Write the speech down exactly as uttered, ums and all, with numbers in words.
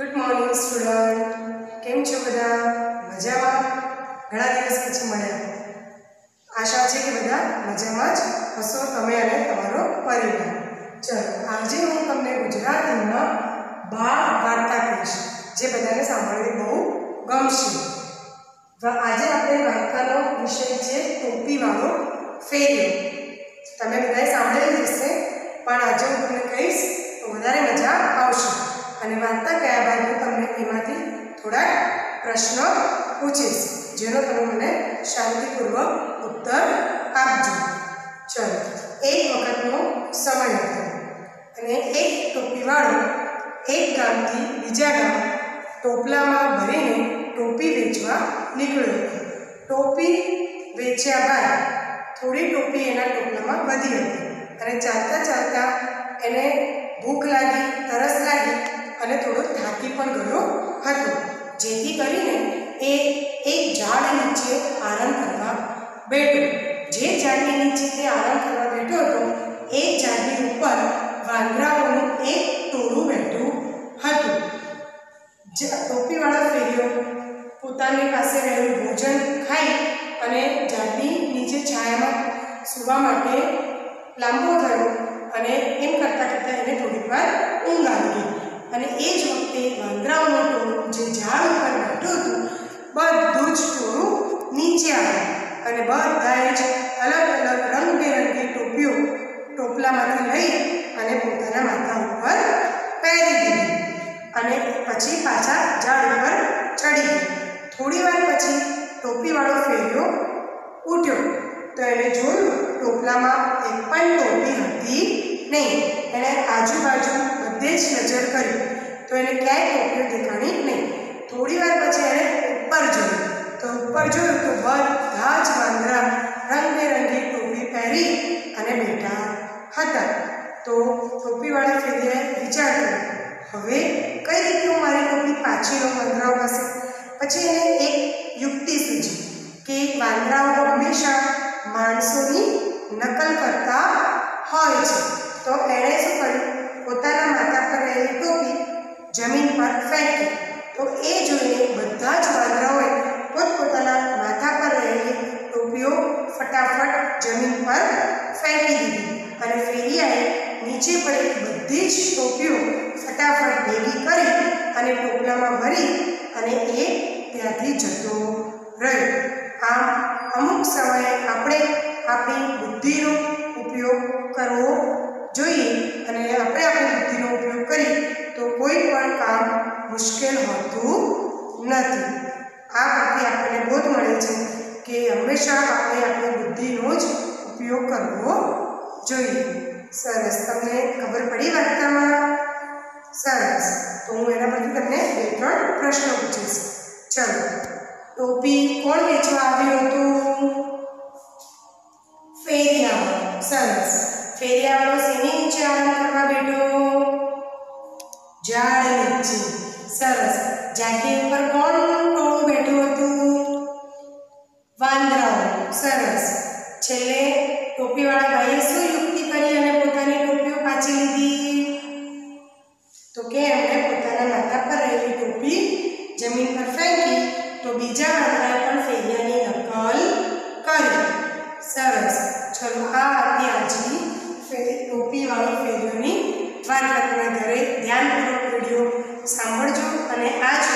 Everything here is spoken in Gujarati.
गुड मॉर्निंग स्टूडेंट केम छो बधा मजामां घणा दिवस पछी मळ्या आशा छे के बधा मजामां ज हशो तमे अने तमारो परिवार। चलो आज हूँ तमने गुजरातीमां बाळ वार्ता कहीश जे बधाने सांभळवी बहु गमशे। आज आपणे वार्तानो विषय छे टोपीवाळो फेरियो। तमे बधाए सांभळेली हशे पण आज हूँ तमने कहीश तो वधारे मजा आवशे અને વાર્તા કયા બાદ હું તમને એમાંથી થોડા પ્રશ્નો પૂછીશ જેનો તમે મને શાંતિપૂર્વક ઉત્તર આપજો। ચલો એક વખતનો સમય હતો અને એક ટોપીવાળો એક ગામથી બીજા ગામ ટોપલામાં ભરીને ટોપી વેચવા નીકળ્યો હતો। ટોપી વેચ્યા બાદ થોડી ટોપી એના ટોપલામાં વધી હતી અને ચાલતા ચાલતા એને ભૂખ લાગી, તરસ લાગી અને થોડો થાકી પણ ગયો હતો, જેથી કરીને એ એક ઝાડ નીચે આરામ કરવા બેઠો। જે ઝાડની નીચે તે આરામ કરવા બેઠો હતો એ ઝાડની ઉપર વાંદરાઓનું એક ટોળું બેઠું હતું। ટોપીવાળો ફેરિયો પોતાની પાસે રહેલું ભોજન ખાઈ અને ઝાડની નીચે છાયામાં સૂવા માટે લાંબો થયો અને એમ કરતાં કરતાં એને થોડીક વાર ઊંઘ આવી ગઈ અને એ જ વખતે વાંદરાઓનું ટોળું જે ઝાડ ઉપર બેઠું હતું બધું જ ટોળું નીચે આવ્યું અને બધાએ જ અલગ અલગ રંગબેરંગી ટોપીઓ ટોપલામાંથી લઈ અને પોતાના માથા ઉપર પહેરી દીધી અને પછી પાછા ઝાડ ઉપર ચડી ગઈ। થોડી વાર પછી ટોપીવાળો ફેરિયો ઉઠ્યો તો એણે જોયું ટોપલામાં એક પણ ટોપી હતી નહીં। એણે આજુબાજુ બધે જ નજર કરી તો એને ક્યાંય ટોપીઓ દેખાણી નહીં। થોડી વાર પછી એણે ઉપર જોયું તો ઉપર જોયું તો બધા જ વાંદરા રંગબેરંગી ટોપી પહેરી અને બેઠા હતા। તો ટોપીવાળા ફેરિયાએ વિચાર કર્યો, હવે કઈ રીતે હું મારી ટોપી પાછી લઉં વાંદરાઓ પાસે? પછી એને એક યુક્તિ સૂચી કે વાંદરાઓ હંમેશા માણસોની નકલ કરતા હોય છે। તો એણે શું કર્યું, પોતાના માથા પર રહેલી ટોપી જમીન પર ફેંકી તો એ જોઈને બધા જ વાંદરાઓએ પોતપોતાના માથા પર રહેલી ટોપીઓ ફટાફટ જમીન પર ફેંકી દીધી અને ફેરિયાએ નીચે પડેલી બધી જ ટોપીઓ ફટાફટ ભેગી કરી અને ટોપલામાં ભરી અને એ ત્યાંથી જતો રહ્યો। આમ અમુક સમયે આપણે આપણી બુદ્ધિનો ઉપયોગ કરવો જોઈએ અને આપણે આપણી બુદ્ધિનો ઉપયોગ કરીએ તો કોઈ પણ કામ મુશ્કેલ હોતું નથી। આ પરથી આપણને બોધ મળે છે કે હંમેશા આપણે આપણી બુદ્ધિનો જ ઉપયોગ કરવો જોઈએ। સરસ, તમને ખબર પડી વાર્તામાં? સરસ, તો હું એના પરથી તમને બે ત્રણ પ્રશ્નો પૂછીશ। ચલો, ટોપી કોણ વેચવા આવ્યું હતું? ફેરિયાવાળો। સરસ, ફેરિયાવાળો શેની નીચે આરામ કરવા બેઠો? ઝાડ નીચે। સરસ, ઝાડની ઉપર કોણ ટોળું બેઠું હતું? વાંદરાઓ। સરસ, છેલ્લે ટોપીવાળા ભાઈએ શું યુક્તિ કરી અને પોતાની ટોપીઓ પાછી લીધી? તો કે એમણે પોતાના માથા પર રહેલી ટોપી જમીન પર ફેંકી તો બીજા વાંદરાએ પણ ફેરિયાની નકલ કરી। સરસ, ચલો આ હતી આજની ટોપીવાળો ફેરિયોની વાર્તા। તમે ઘરે ધ્યાનપૂર્વક વિડીયો સાંભળજો અને આ જ